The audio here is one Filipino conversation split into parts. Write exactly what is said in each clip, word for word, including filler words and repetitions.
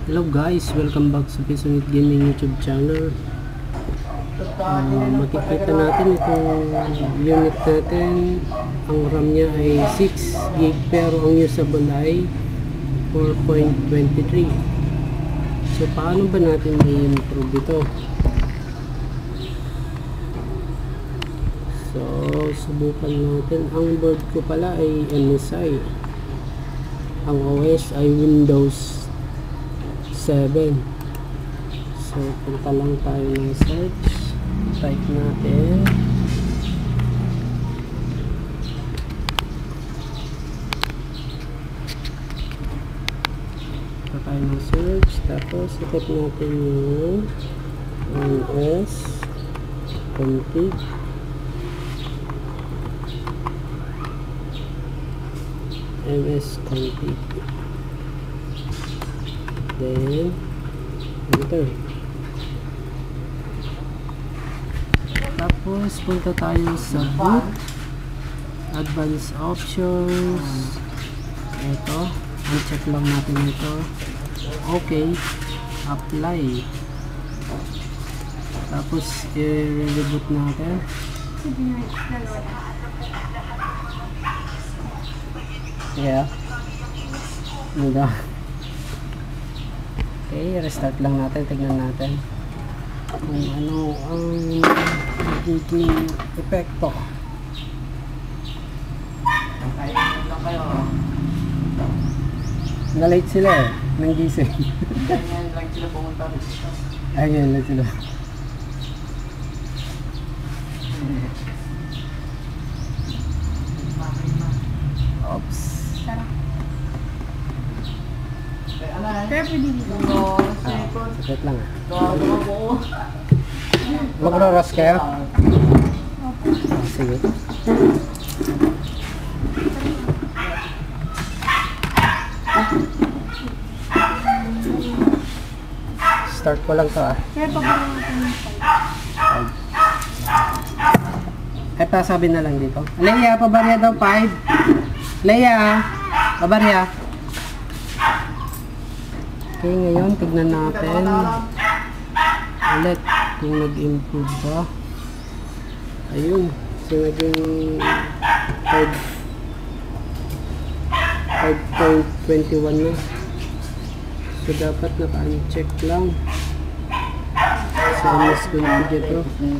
Hello guys, welcome back sa Pisonet Gaming YouTube channel. uh, Makikita natin itong unit natin. Ang RAM nya ay six gig pero ang usable ay four point two three. So paano ba natin i-improve ito? So subukan natin. Ang board ko pala ay M S I. Ang O S ay Windows seven. So punta lang tayo ng search, type natin punta tayo ng search, tapos type natin yung M S config, M S config, then enter. Tapos punta tayo sa boot, advanced options. Ito, i-check lang natin ito. Okay, apply. Tapos i-reboot natin. Yeah. Hindi. Okay, restart lang natin, tignan natin kung ano ang magiging epekto. Na-late sila eh, nang gising. Ganyan lang sila pumunta rin. Ayun lang sila. Oops. Kaya pwede dito. Ah, sakit lang ah. Gawa mo. Magro-roast kayo? Ah, sige. Start ko lang to ah. Kaya pagkaroon natin yung five. Ay, pasabi na lang dito. Leia, pabarya daw five. Leia, pabarya. Okay, ngayon tignan natin ulit kung nag-improve ba. Ayun, so naging five point two one na. So dapat naka-uncheck lang sa M S config ito.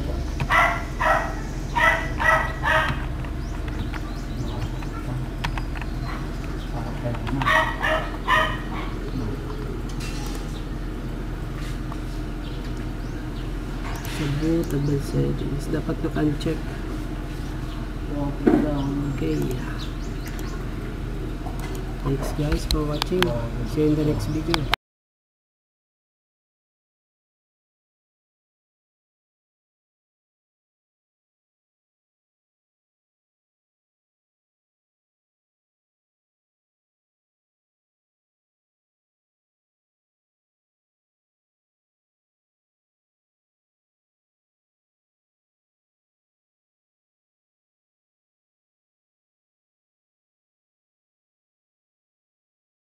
Sa boot, advanced settings, dapat naka-uncheck. Okay. Thanks guys for watching. See you in the next video.